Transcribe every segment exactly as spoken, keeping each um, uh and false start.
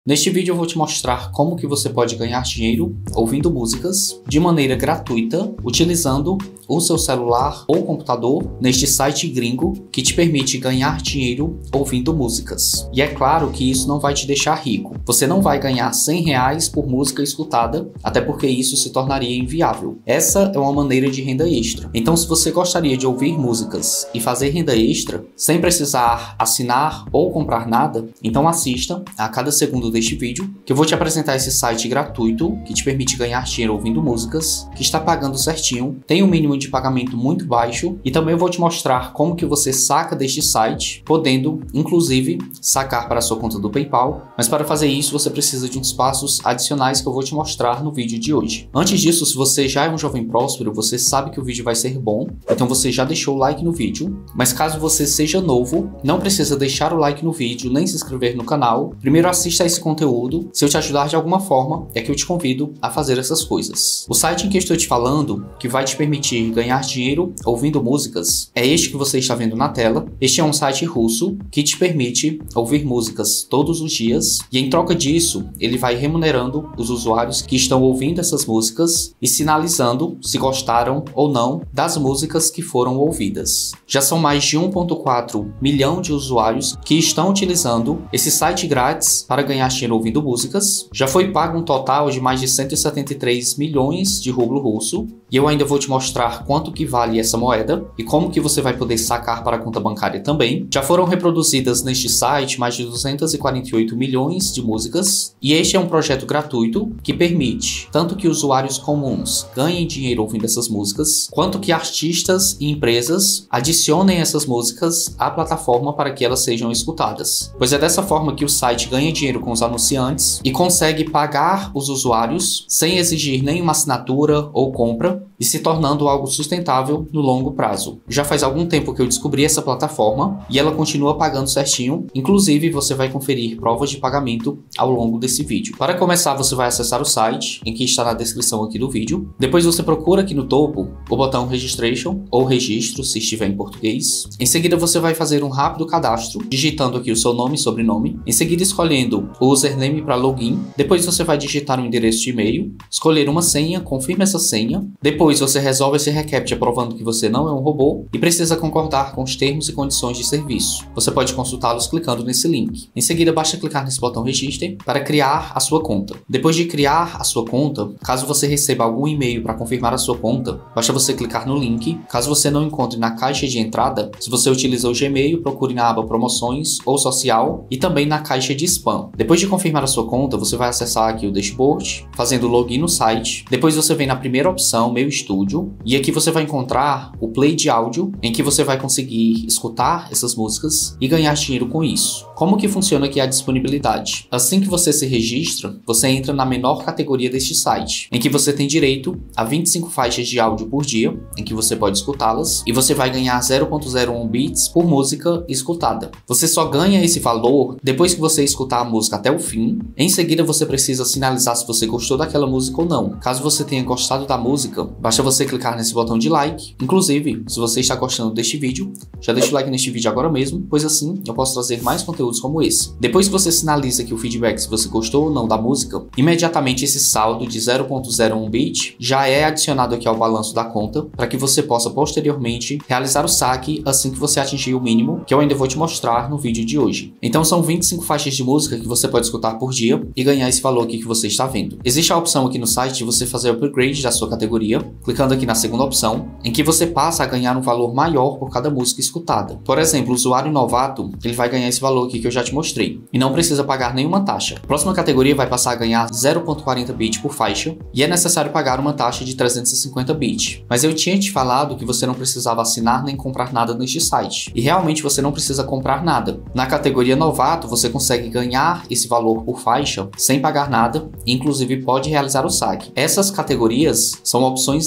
Neste vídeo eu vou te mostrar como que você pode ganhar dinheiro ouvindo músicas de maneira gratuita, utilizando o seu celular ou computador neste site gringo que te permite ganhar dinheiro ouvindo músicas. E é claro que isso não vai te deixar rico. Você não vai ganhar cem reais por música escutada, até porque isso se tornaria inviável. Essa é uma maneira de renda extra. Então, se você gostaria de ouvir músicas e fazer renda extra, sem precisar assinar ou comprar nada, então assista a cada segundo deste vídeo, que eu vou te apresentar esse site gratuito que te permite ganhar dinheiro ouvindo músicas, que está pagando certinho, tem um mínimo de pagamento muito baixo, e também eu vou te mostrar como que você saca deste site, podendo inclusive sacar para a sua conta do PayPal, mas para fazer isso você precisa de uns passos adicionais que eu vou te mostrar no vídeo de hoje. Antes disso, se você já é um jovem próspero, você sabe que o vídeo vai ser bom, então você já deixou o like no vídeo, mas caso você seja novo, não precisa deixar o like no vídeo, nem se inscrever no canal. Primeiro assista a esse conteúdo, se eu te ajudar de alguma forma, é que eu te convido a fazer essas coisas. O site em que eu estou te falando, que vai te permitir ganhar dinheiro ouvindo músicas, é este que você está vendo na tela. Este é um site russo que te permite ouvir músicas todos os dias, e em troca disso, ele vai remunerando os usuários que estão ouvindo essas músicas e sinalizando se gostaram ou não das músicas que foram ouvidas. Já são mais de um vírgula quatro milhão de usuários que estão utilizando esse site grátis para ganhar dinheiro ouvindo músicas. Já foi pago um total de mais de cento e setenta e três milhões de rublo russo, e eu ainda vou te mostrar quanto que vale essa moeda e como que você vai poder sacar para a conta bancária também. Já foram reproduzidas neste site mais de duzentos e quarenta e oito milhões de músicas, e este é um projeto gratuito que permite tanto que usuários comuns ganhem dinheiro ouvindo essas músicas, quanto que artistas e empresas adicionem essas músicas à plataforma para que elas sejam escutadas. Pois é dessa forma que o site ganha dinheiro com os anunciantes e consegue pagar os usuários sem exigir nenhuma assinatura ou compra, e se tornando algo sustentável no longo prazo. Já faz algum tempo que eu descobri essa plataforma e ela continua pagando certinho, inclusive você vai conferir provas de pagamento ao longo desse vídeo. Para começar, você vai acessar o site, em que está na descrição aqui do vídeo. Depois você procura aqui no topo o botão Registration, ou Registro, se estiver em português. Em seguida você vai fazer um rápido cadastro, digitando aqui o seu nome e sobrenome, em seguida escolhendo o username para login. Depois você vai digitar um endereço de e-mail, escolher uma senha, confirma essa senha. Depois você resolve esse recapt provando que você não é um robô e precisa concordar com os termos e condições de serviço. Você pode consultá-los clicando nesse link. Em seguida, basta clicar nesse botão Register para criar a sua conta. Depois de criar a sua conta, caso você receba algum e-mail para confirmar a sua conta, basta você clicar no link. Caso você não encontre na caixa de entrada, se você utilizou o Gmail, procure na aba Promoções ou Social e também na caixa de spam. Depois de confirmar a sua conta, você vai acessar aqui o dashboard, fazendo login no site. Depois você vem na primeira opção, Meu Estúdio, e aqui você vai encontrar o play de áudio, em que você vai conseguir escutar essas músicas e ganhar dinheiro com isso. Como que funciona aqui a disponibilidade? Assim que você se registra, você entra na menor categoria deste site, em que você tem direito a vinte e cinco faixas de áudio por dia, em que você pode escutá-las, e você vai ganhar zero vírgula zero um bits por música escutada. Você só ganha esse valor depois que você escutar a música até o fim. Em seguida, você precisa sinalizar se você gostou daquela música ou não. Caso você tenha gostado da música, basta você clicar nesse botão de like. Inclusive, se você está gostando deste vídeo, já deixa o like neste vídeo agora mesmo, pois assim eu posso trazer mais conteúdos como esse. Depois que você sinaliza aqui o feedback se você gostou ou não da música, imediatamente esse saldo de zero vírgula zero um bit já é adicionado aqui ao balanço da conta, para que você possa posteriormente realizar o saque assim que você atingir o mínimo, que eu ainda vou te mostrar no vídeo de hoje. Então são vinte e cinco faixas de música que você pode escutar por dia e ganhar esse valor aqui que você está vendo. Existe a opção aqui no site de você fazer o upgrade da sua categoria, clicando aqui na segunda opção, em que você passa a ganhar um valor maior por cada música escutada. Por exemplo, o usuário novato, ele vai ganhar esse valor aqui que eu já te mostrei, e não precisa pagar nenhuma taxa. A próxima categoria vai passar a ganhar zero vírgula quarenta bits por faixa, e é necessário pagar uma taxa de trezentos e cinquenta bits. Mas eu tinha te falado que você não precisava assinar nem comprar nada neste site, e realmente você não precisa comprar nada. Na categoria novato, você consegue ganhar esse valor por faixa sem pagar nada, e inclusive pode realizar o saque. Essas categorias são opções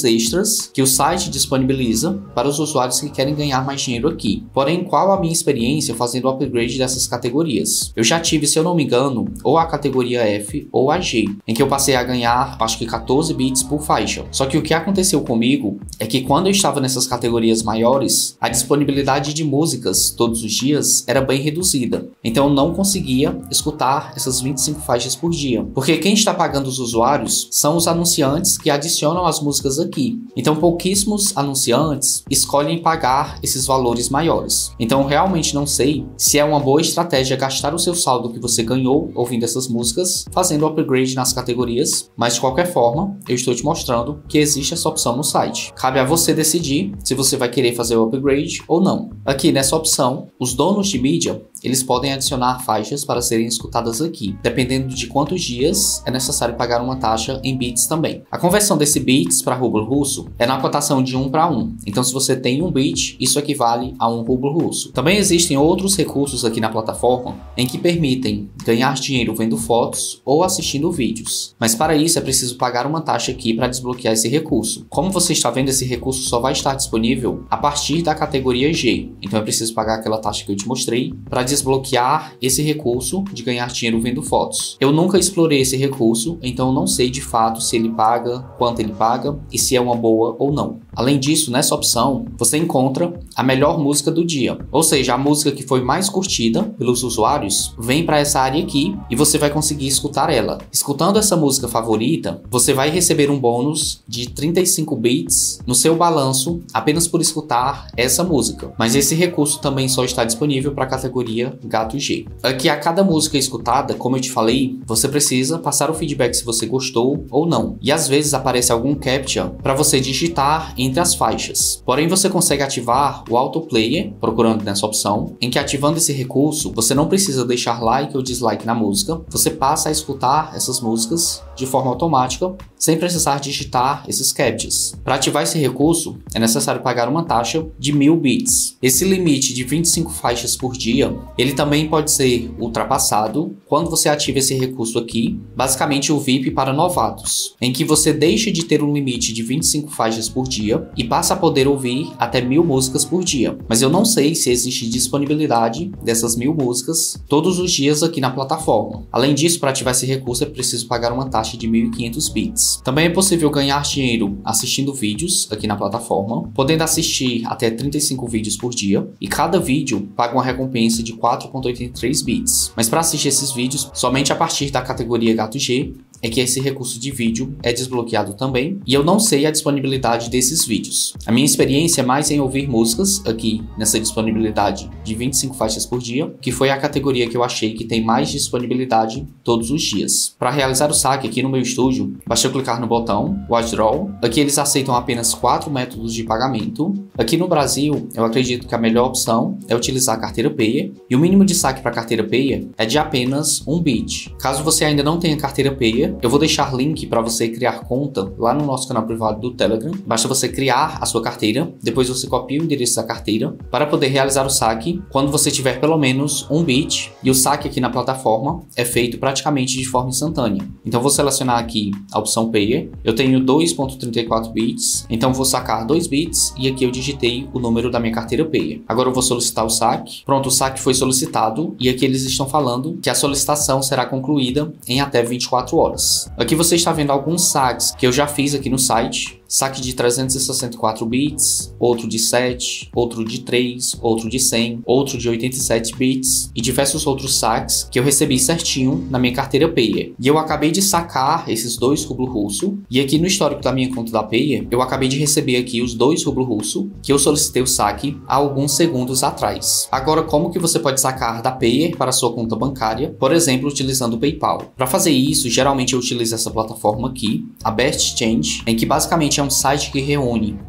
valores extras que o site disponibiliza para os usuários que querem ganhar mais dinheiro aqui. Porém, qual a minha experiência fazendo o upgrade dessas categorias? Eu já tive, se eu não me engano, ou a categoria F ou a G, em que eu passei a ganhar, acho que quatorze bits por faixa. Só que o que aconteceu comigo é que quando eu estava nessas categorias maiores, a disponibilidade de músicas todos os dias era bem reduzida. Então eu não conseguia escutar essas vinte e cinco faixas por dia. Porque quem está pagando os usuários são os anunciantes que adicionam as músicas aqui. Então pouquíssimos anunciantes escolhem pagar esses valores maiores. Então eu realmente não sei se é uma boa estratégia gastar o seu saldo que você ganhou ouvindo essas músicas, fazendo o upgrade nas categorias, mas de qualquer forma, eu estou te mostrando que existe essa opção no site. Cabe a você decidir se você vai querer fazer o upgrade ou não. Aqui nessa opção, os donos de mídia, eles podem adicionar faixas para serem escutadas aqui, dependendo de quantos dias é necessário pagar uma taxa em bits também. A conversão desse bits para rublo russo é na cotação de um para um, então se você tem um bit, isso equivale a um rublo russo. Também existem outros recursos aqui na plataforma em que permitem ganhar dinheiro vendo fotos ou assistindo vídeos, mas para isso é preciso pagar uma taxa aqui para desbloquear esse recurso. Como você está vendo, esse recurso só vai estar disponível a partir da categoria G, então é preciso pagar aquela taxa que eu te mostrei para desbloquear esse recurso de ganhar dinheiro vendo fotos. Eu nunca explorei esse recurso, então não sei de fato se ele paga, quanto ele paga e se é uma boa ou não. Além disso, nessa opção, você encontra a melhor música do dia, ou seja, a música que foi mais curtida pelos usuários vem para essa área aqui e você vai conseguir escutar ela. Escutando essa música favorita, você vai receber um bônus de trinta e cinco bits no seu balanço apenas por escutar essa música, mas esse recurso também só está disponível para a categoria Gato G. Aqui a cada música escutada, como eu te falei, você precisa passar o feedback se você gostou ou não, e às vezes aparece algum captcha para você digitar entre as faixas. Porém, você consegue ativar o autoplayer procurando nessa opção, em que ativando esse recurso, você não precisa deixar like ou dislike na música, você passa a escutar essas músicas de forma automática, sem precisar digitar esses captchas. Para ativar esse recurso, é necessário pagar uma taxa de mil bits. Esse limite de vinte e cinco faixas por dia, ele também pode ser ultrapassado quando você ativa esse recurso aqui, basicamente o V I P para novatos, em que você deixa de ter um limite de vinte e cinco faixas por dia e passa a poder ouvir até mil músicas por dia. Mas eu não sei se existe disponibilidade dessas mil músicas todos os dias aqui na plataforma. Além disso, para ativar esse recurso é preciso pagar uma taxa de mil e quinhentos bits. Também é possível ganhar dinheiro assistindo vídeos aqui na plataforma, podendo assistir até trinta e cinco vídeos por dia, e cada vídeo paga uma recompensa de quatro vírgula oitenta e três bits. Mas para assistir esses vídeos, somente a partir da categoria Gato G é que esse recurso de vídeo é desbloqueado também, e eu não sei a disponibilidade desses vídeos. A minha experiência é mais em ouvir músicas aqui nessa disponibilidade de vinte e cinco faixas por dia, que foi a categoria que eu achei que tem mais disponibilidade todos os dias. Para realizar o saque aqui no meu estúdio, basta eu clicar no botão Withdraw. Aqui eles aceitam apenas quatro métodos de pagamento. Aqui no Brasil, eu acredito que a melhor opção é utilizar a carteira Payer, e o mínimo de saque para a carteira Payer é de apenas um bit. Caso você ainda não tenha carteira Payer, eu vou deixar link para você criar conta lá no nosso canal privado do Telegram. Basta você criar a sua carteira, depois você copia o endereço da carteira para poder realizar o saque quando você tiver pelo menos um bit, e o saque aqui na plataforma é feito praticamente de forma instantânea. Então vou selecionar aqui a opção Payer, eu tenho dois vírgula trinta e quatro bits, então vou sacar dois bits e aqui eu digitei o número da minha carteira Payer. Agora eu vou solicitar o saque. Pronto, o saque foi solicitado e aqui eles estão falando que a solicitação será concluída em até vinte e quatro horas. Aqui você está vendo alguns saques que eu já fiz aqui no site. Saque de trezentos e sessenta e quatro bits, outro de sete, outro de três, outro de cem, outro de oitenta e sete bits e diversos outros saques que eu recebi certinho na minha carteira Payer. E eu acabei de sacar esses dois rublo russo, e aqui no histórico da minha conta da Payer, eu acabei de receber aqui os dois rublo russo que eu solicitei o saque há alguns segundos atrás. Agora, como que você pode sacar da Payer para a sua conta bancária, por exemplo, utilizando o PayPal? Para fazer isso, geralmente eu utilizo essa plataforma aqui, a Best Change, em que basicamente é um site que reúne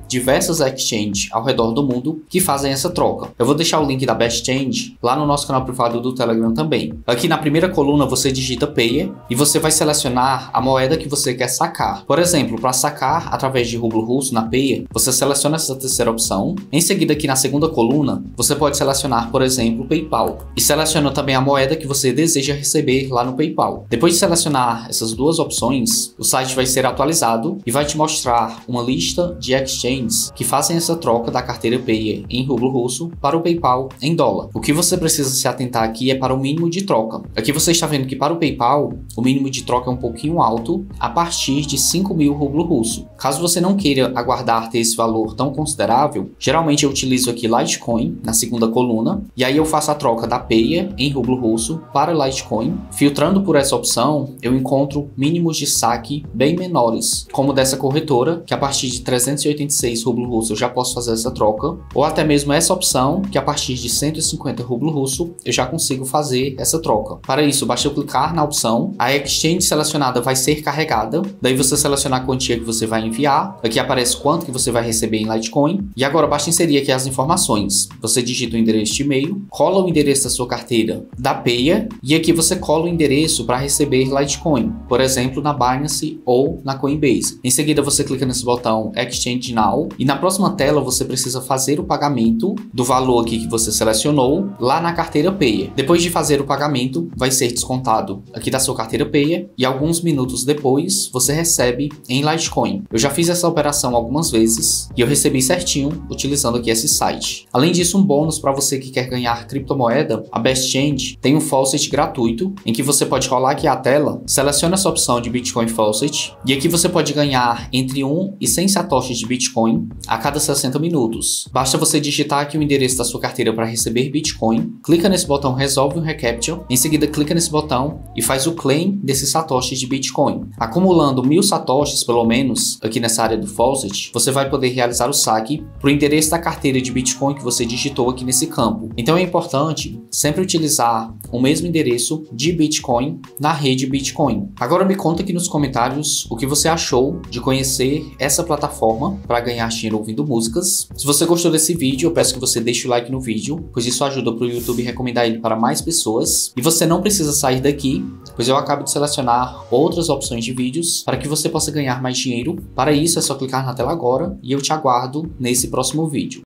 diversas exchanges ao redor do mundo que fazem essa troca. Eu vou deixar o link da Best Change lá no nosso canal privado do Telegram também. Aqui na primeira coluna você digita Payer e você vai selecionar a moeda que você quer sacar. Por exemplo, para sacar através de rublo russo na Payer, você seleciona essa terceira opção. Em seguida, aqui na segunda coluna, você pode selecionar, por exemplo, PayPal e seleciona também a moeda que você deseja receber lá no PayPal. Depois de selecionar essas duas opções, o site vai ser atualizado e vai te mostrar uma lista de exchanges que fazem essa troca da carteira Payer em rublo russo para o PayPal em dólar. O que você precisa se atentar aqui é para o mínimo de troca. Aqui você está vendo que para o PayPal, o mínimo de troca é um pouquinho alto, a partir de cinco mil rublo russo. Caso você não queira aguardar ter esse valor tão considerável, geralmente eu utilizo aqui Litecoin na segunda coluna, e aí eu faço a troca da Payer em rublo russo para Litecoin. Filtrando por essa opção, eu encontro mínimos de saque bem menores, como dessa corretora, que a partir de trezentos e oitenta e seis rublo russo eu já posso fazer essa troca, ou até mesmo essa opção, que a partir de cento e cinquenta rublo russo eu já consigo fazer essa troca. Para isso, basta eu clicar na opção, a exchange selecionada vai ser carregada, daí você seleciona a quantia que você vai enviar, aqui aparece quanto que você vai receber em Litecoin, e agora basta inserir aqui as informações. Você digita o endereço de e-mail, cola o endereço da sua carteira da Payer, e aqui você cola o endereço para receber Litecoin, por exemplo, na Binance ou na Coinbase. Em seguida, você clica nesse botão Exchange Now, e na próxima tela você precisa fazer o pagamento do valor aqui que você selecionou lá na carteira Payer. Depois de fazer o pagamento, vai ser descontado aqui da sua carteira Payer, e alguns minutos depois você recebe em Litecoin. Eu já fiz essa operação algumas vezes e eu recebi certinho utilizando aqui esse site. Além disso, um bônus para você que quer ganhar criptomoeda, a Best Change tem um faucet gratuito em que você pode rolar aqui a tela, seleciona essa opção de Bitcoin Faucet, e aqui você pode ganhar entre um e cem satoshis de Bitcoin a cada sessenta minutos. Basta você digitar aqui o endereço da sua carteira para receber Bitcoin, clica nesse botão Resolve o Recaptcha, em seguida clica nesse botão e faz o claim desses satoshis de Bitcoin. Acumulando mil satoshis pelo menos aqui nessa área do faucet, você vai poder realizar o saque para o endereço da carteira de Bitcoin que você digitou aqui nesse campo. Então é importante sempre utilizar o mesmo endereço de Bitcoin na rede Bitcoin. Agora me conta aqui nos comentários o que você achou de conhecer essa plataforma para ganhar dinheiro ouvindo músicas. Se você gostou desse vídeo, eu peço que você deixe o like no vídeo, pois isso ajuda para o YouTube recomendar ele para mais pessoas. E você não precisa sair daqui, pois eu acabo de selecionar outras opções de vídeos para que você possa ganhar mais dinheiro. Para isso é só clicar na tela agora e eu te aguardo nesse próximo vídeo.